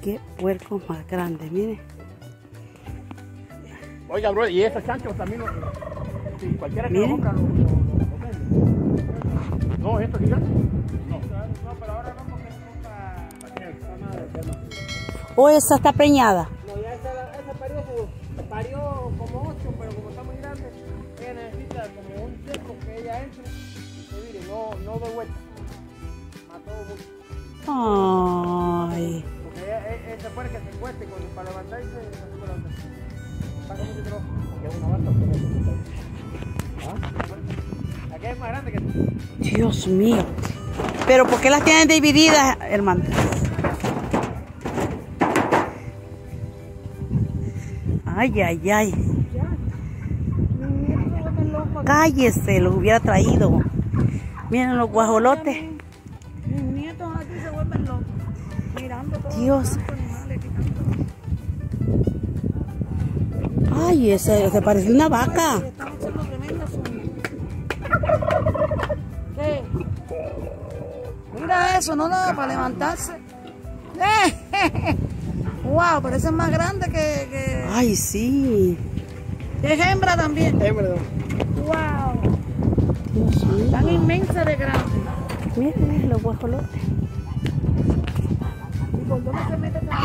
Qué puerco más grande, mire. Oiga, bro, y estos chanchos también, si cualquiera que lo compra lo vende. No, estos gigantes. No, pero ahora no, porque no compra. ¿O esa está preñada? No, ya esa parió como 8, pero como está muy grande, ella necesita como un tiempo que ella entre. Y mire, no doy vuelta. Mató mucho. Ay. Porque ella se puede que se encueste para levantarse, no se puede levantar. Pasa mucho trabajo. Aquí es una vaca. Aquí es más grande que tú. Dios mío. ¿Pero por qué las tienen divididas, hermano? Ay, ay, ay. Cállese, los hubiera traído. Miren los guajolotes. Mis nietos aquí se vuelven locos. Mirando todo. Dios. Ay, ese parece una vaca. Están haciendo tremendas uñas. ¿Qué? Mira eso, no da para levantarse. Wow, pero ese es más grande que... Ay, sí. Es hembra también. Hembra. Wow. Dios mío. Tan inmensa de grande. Miren los guajolotes. ¿Y por dónde se mete tan?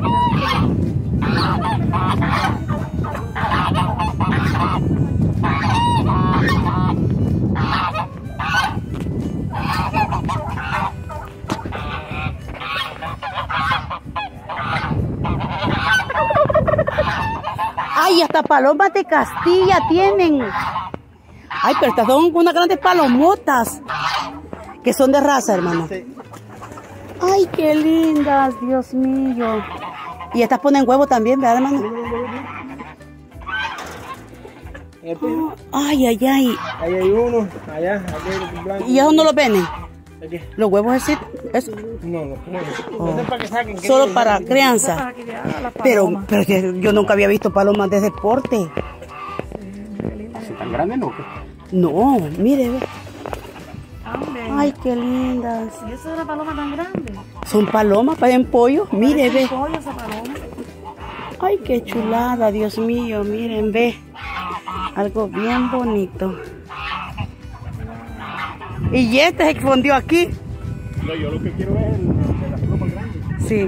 Ay, hasta palomas de Castilla tienen. Ay, pero estas son unas grandes palomotas. Que son de raza, hermano. Sí. Ay, qué lindas, Dios mío. Y estas ponen huevo también, ¿verdad, hermano? Oh, ay, ay, ay. Ahí hay uno, allá, aquí hay un blanco. ¿Y eso no lo venden? Aquí. ¿Los huevos así? ¿Eso? No. Oh. Eso es para que saquen. Solo para crianza. Para que le haga la Pero paloma. es que yo nunca había visto palomas de deporte. ¿Así tan grande no? No, mire, ve. Ande. Ay, qué lindas. ¿Y esa es una paloma tan grande? Son palomas, parecen pollo. Mire, ve. Parece un pollo esa paloma. Ay, qué chulada, Dios mío. Miren, ve. Algo bien bonito. Y este se escondió aquí. No, yo lo que quiero es el de las plumas grandes. Sí.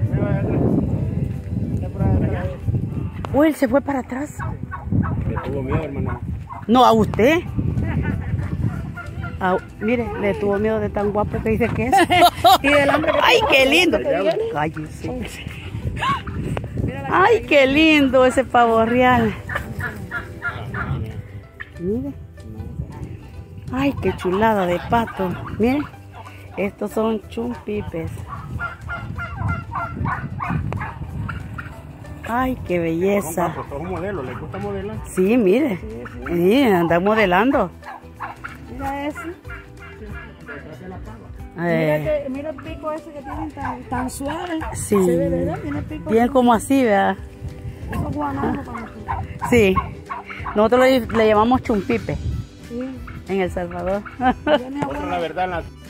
Uy, él se fue para atrás. Le tuvo miedo, hermano. No, a usted. Mire, le tuvo miedo de tan guapo que dice que es. Y del hambre que Ay, qué lindo. tiene. Cállese. Ay, qué lindo ese pavo real. Mire. Ay, qué chulada de pato. Miren, estos son chumpipes. Ay, qué belleza. Pues todo modelo, ¿le gusta modelar? Sí, mire. Sí, anda modelando. Mira ese. Mira el pico ese que tienen tan suave. Sí. Se ve, ¿verdad? Tiene el pico. Bien como así, ¿verdad? Eso es guanajo para nosotros. Sí. Nosotros le llamamos chumpipe Sí. en El Salvador. Ya mi abuela- La verdad,